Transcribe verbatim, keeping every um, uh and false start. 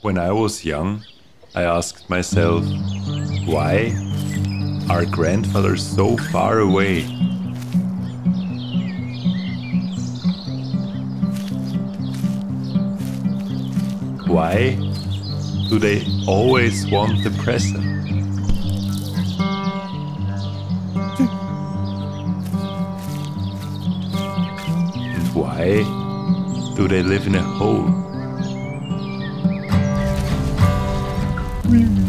When I was young, I asked myself, why are grandfathers so far away? Why do they always want the present? And why do they live in a hole?